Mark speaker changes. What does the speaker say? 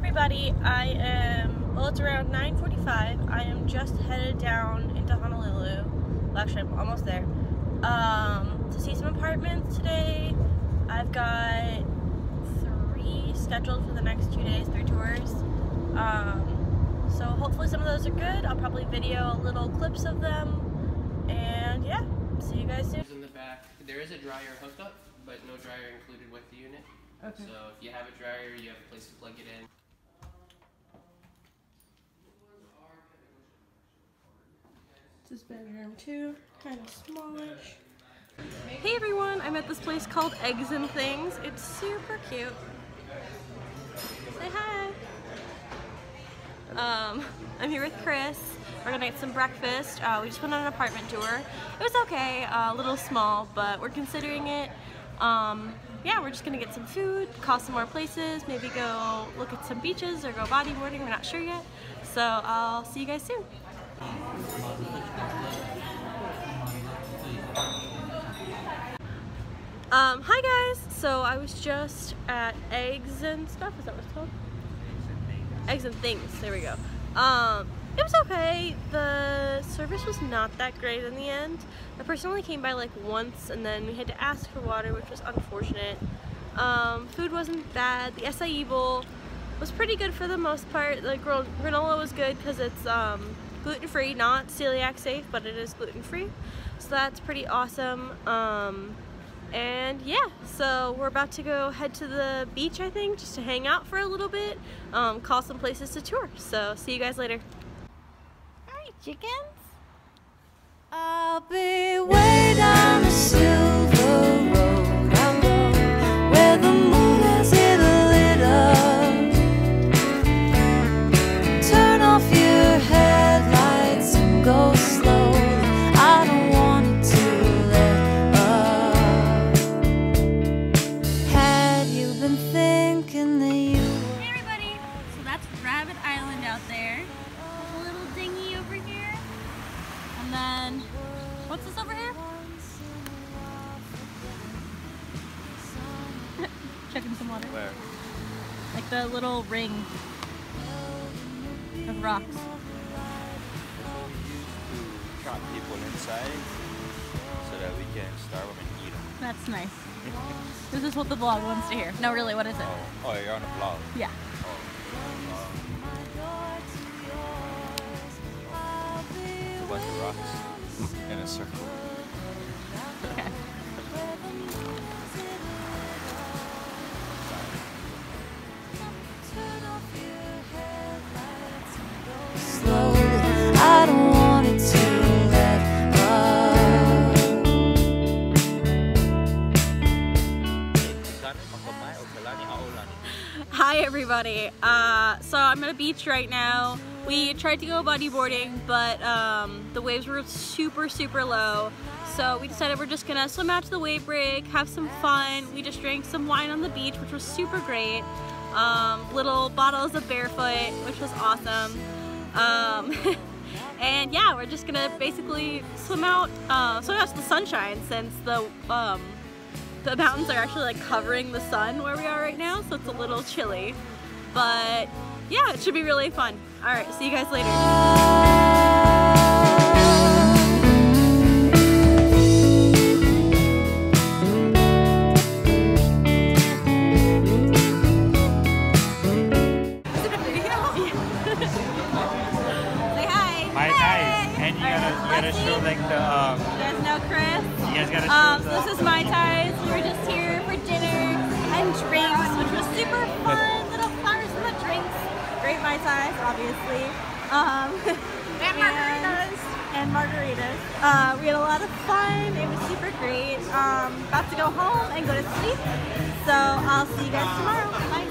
Speaker 1: everybody, well, it's around 9:45. I am just headed down into Honolulu. Well, actually, I'm almost there. To see some apartments today. I've got 3 scheduled for the next 2 days, 3 tours. So hopefully some of those are good. I'll probably video little clips of them. And yeah, see you guys soon.
Speaker 2: In the back, there is a dryer hookup, but no dryer included with the unit.
Speaker 1: Okay.
Speaker 2: So if you have a dryer, you have a place to plug it in.
Speaker 1: This is bedroom 2, kind of smallish. Hey everyone, I'm at this place called Eggs and Things. It's super cute. Say hi. I'm here with Chris. We're gonna get some breakfast. We just went on an apartment tour. It was okay, a little small, but we're considering it. Yeah, we're just gonna get some food, call some more places, maybe go look at some beaches or go bodyboarding. We're not sure yet. So I'll see you guys soon. Hi guys! So I was just at Eggs and Stuff, is that what it's called? Eggs and Things, there we go. It was okay. The service was not that great in the end. The person only came by like once and then we had to ask for water, which was unfortunate. Food wasn't bad. The acai bowl was pretty good for the most part. The granola was good because it's gluten-free, not celiac safe, but it is gluten-free. So that's pretty awesome. And yeah, so we're about to go head to the beach, I think, just to hang out for a little bit, call some places to tour. So see you guys later. Hi, chickens.
Speaker 3: I'll be way down the silver road I know, where the moon has hit a little. Turn off your headlights and go slow. I don't want it to let up. Had you been thinking that you were...
Speaker 1: Hey everybody, so that's Rabbit Island out there. There's a little dinghy over here. And then, what's this over here? Checking some water.
Speaker 4: Where?
Speaker 1: Like the little ring of rocks.
Speaker 4: To trap people inside so that we can starve them and eat them.
Speaker 1: That's nice. This is what the vlog wants to hear. No, really, what is it?
Speaker 4: Oh, you're on a vlog?
Speaker 1: Yeah.
Speaker 4: It's a bunch of rocks in a circle.
Speaker 1: Okay.
Speaker 3: Slow. I don't want it to let up.
Speaker 1: Hi everybody. So I'm at a beach right now. We tried to go bodyboarding, but the waves were super low. So we decided we're just gonna swim out to the wave break, have some fun. We just drank some wine on the beach, which was super great. Little bottles of Barefoot, which was awesome. And yeah, we're just gonna basically swim out to the sunshine, since the mountains are actually like covering the sun where we are right now, so it's a little chilly. But yeah, it should be really fun. All right, see you guys later.
Speaker 5: Hi guys, and you gotta show like the
Speaker 1: You guys know Chris?
Speaker 5: you guys gotta show
Speaker 1: So this is Mai Tais. We were just here for dinner and drinks, which was super fun. Little flowers in the drinks. Great Mai Tais, obviously. And margaritas. And margaritas. We had a lot of fun. It was super great. About to go home and go to sleep. So I'll see you guys tomorrow. Bye.